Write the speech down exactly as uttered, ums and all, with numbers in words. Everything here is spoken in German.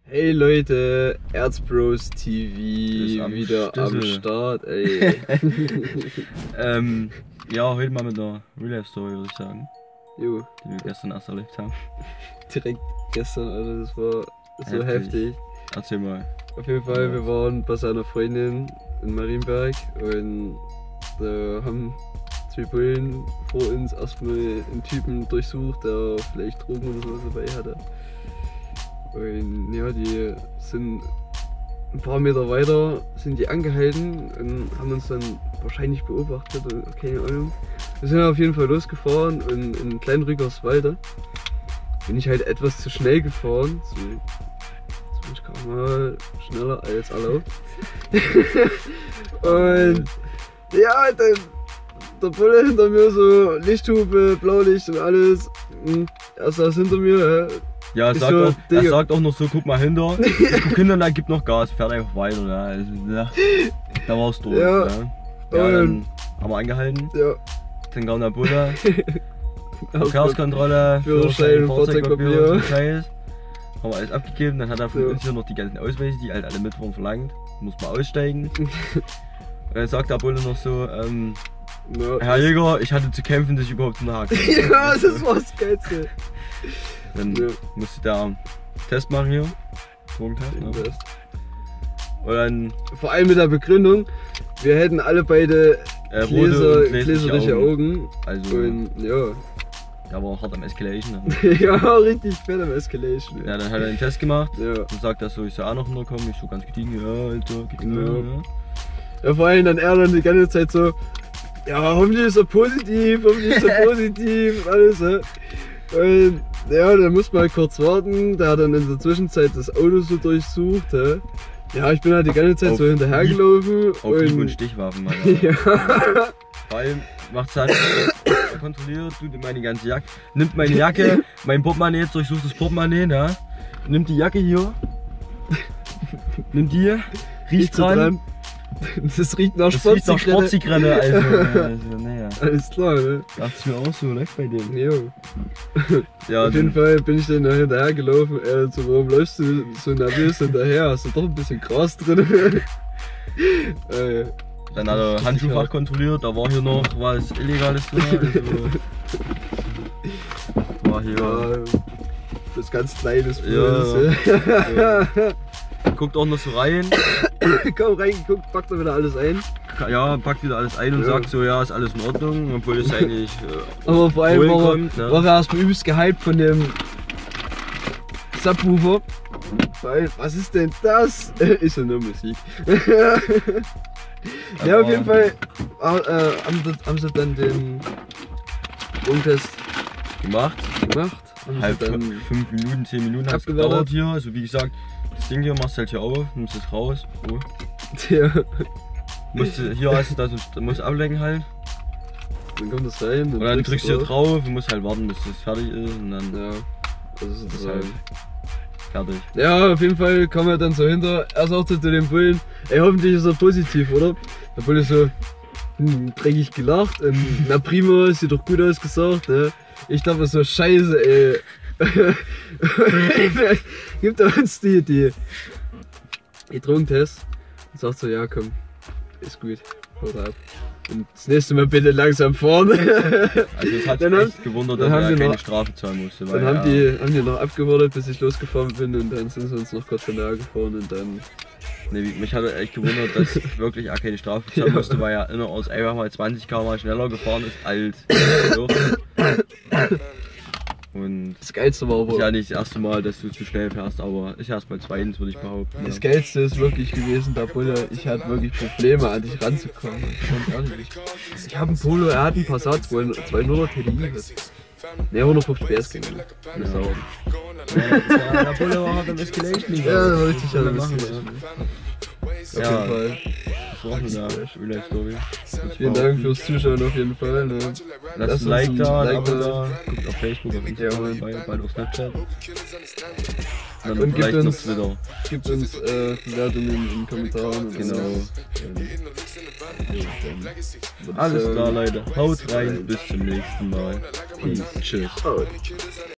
Hey Leute, Erzbros T V am wieder Stüssel. am Start, ey. ähm, ja, heute mal mit einer Real-Life-Story, würde ich sagen, Jo, die wir gestern erst erlebt haben. direkt gestern, Alter, das war so Heftig. heftig. Erzähl mal. Auf jeden Fall, wir waren bei seiner Freundin in Marienberg und da haben zwei Bullen vor uns erstmal einen Typen durchsucht, der vielleicht Drogen oder sowas dabei hatte. Und ja, die sind ein paar Meter weiter, sind die angehalten und haben uns dann wahrscheinlich beobachtet, oder keine Ahnung. Wir sind auf jeden Fall losgefahren und in Kleinrückerswalde bin ich halt etwas zu schnell gefahren. So zwanzig Kilometer pro Stunde schneller als erlaubt. Und ja, dann der Bulle hinter mir so Lichthupe, Blaulicht und alles. Er saß hinter mir. Ja, er Ich sagt, so, auch, er Digga. sagt auch noch so, guck mal hinter. Ich guck hinter und dann gibt noch Gas, fährt einfach weiter. Ja. Also, ja. Da war's durch. Ja. Ja, ja dann haben wir angehalten. Ja. Dann kam der Bulle. Verkehrskontrolle, Führerschein, Fahrzeugpapier, Fahrzeugpapier. so Scheiß. Haben wir alles abgegeben, dann hat er von Ja. uns hier noch die ganzen Ausweise, die halt alle mit waren, verlangt. Muss man aussteigen. Und dann sagt der Bulle noch so, ähm, Ja, Herr Jäger, ich hatte zu kämpfen, dass ich überhaupt einen Haken habe. ja, das war das Geilste. Dann Ja. musste der einen Test machen hier. Drogentest, ne? Und dann Vor allem mit der Begründung, wir hätten alle beide äh, rote Gläser, und gläsliche gläserliche Augen. Augen. Also, Und ja. der war hart am Escalation. Ne? Ja, richtig fett am Escalation. Ja, dann hat er den Test gemacht. Ja. Und sagt er so, ich soll auch noch runterkommen. Ich so ganz gediegen, ja, Alter, geht klar, Ja. ja. Ja, vor allem dann er dann die ganze Zeit so, ja, hoffentlich ist er positiv, hoffentlich ist er positiv, alles, ja. Und ja, dann muss man halt kurz warten, der hat dann in der Zwischenzeit das Auto so durchsucht, ja. Ja, ich bin halt die ganze Zeit Auf so hinterhergelaufen. Auf Hieb und und Stichwaffen, Mann. ja, Vor allem macht's halt, er kontrolliert, tut meine ganze Jacke, nimmt meine Jacke, mein Portemonnaie, jetzt durchsucht das Portemonnaie, ne? Nimmt die Jacke hier, nimmt die, riecht riecht so dran, dran. Das riecht nach das riecht nach Sportzigarette. Sportzigarette, also, also naja. Alles klar, ne? Dachte ich mir auch so, läuft bei dem. Jo. Ja, Auf jeden Fall bin ich dann da hinterher gelaufen. Er so, warum läufst du so nervös hinterher? Hast du doch ein bisschen Gras drin? äh, Dann hat er Handschuhfach kontrolliert, da war hier noch was Illegales drin. Also war hier. ja, das ganz kleines Ja. Böse. Guckt auch noch so rein. Komm reingeguckt, packt er wieder alles ein. Ja, packt wieder alles ein und Ja. sagt so, ja, ist alles in Ordnung, obwohl es eigentlich äh, Aber vor allem Polen war er, kommt, ne? war er erstmal übelst gehypt von dem Subwoofer. Weil, was ist denn das? Ist ja nur Musik. Ja, auf jeden Fall äh, haben, sie, haben sie dann den Drogentest gemacht. gemacht. Haben Halb sie dann fünf Minuten, zehn Minuten hat es abgewartet. gedauert hier. Also wie gesagt, das Ding hier machst du halt hier auf, nimmst es raus. So. ja, Musst du, hier hast du das, du musst ablenken halt. dann kommt das rein. Und dann drückst du hier drauf und musst halt warten, bis das fertig ist und dann Ja, das ist ist das halt halt. fertig. Ja, auf jeden Fall kam er dann so hinter. Er sagte zu den Bullen, ey, hoffentlich ist er positiv, oder? Der Bulle so, hm, dreckig gelacht. Und, na prima, sieht doch gut aus gesagt. Ne? Ich dachte so, scheiße, ey. Gibt er uns die, die, die Drogentests und sagt so, ja komm, ist gut, haut ab. Und das nächste Mal bitte langsam fahren. Also es hat Dann mich haben- echt gewundert, dann dass haben er die keine noch- Strafe zahlen musste. Dann weil haben er- die, haben die noch abgewartet, bis ich losgefahren bin und dann sind sie uns noch kurz hinterher gefahren und dann... Nee, mich hat echt gewundert, dass wirklich er keine Strafe zahlen Ja. musste, weil er innerorts einfach mal zwanzig Kilometer pro Stunde schneller gefahren ist als so. Und Das Geilste war ist ja aber... nicht das erste Mal, dass du zu schnell fährst, aber ist erst mal zweitens, würde ich behaupten. Das Ja. Geilste ist wirklich gewesen, der Bulle, ich hatte wirklich Probleme an dich ranzukommen. Ganz ehrlich. Ich habe einen Polo, er hat einen Passat zwei nuller T D I. Ne, hundertfünfzig P S ging. Ja. Das dauert. Ja, der Bulle war halt am Escalation. Ja, das war richtig ja, schade. machen, Auf ja. jeden Fall. Das war eine Real-Life-Story. Vielen Dank fürs Zuschauen auf jeden Fall. Ne? Lasst Lasst ein Like uns da, ein Like Abo da. da, guckt auf Facebook, auf Instagram, Ja, Mann. bei, bald auf Snapchat. Und dann Und vielleicht gibt noch uns- Twitter. Gebt uns äh, Bewertungen in den Kommentaren. Und Genau. alles. Und, Alles ähm, klar, Leute. Haut rein, bis zum nächsten Mal. Peace. Tschüss. Oh.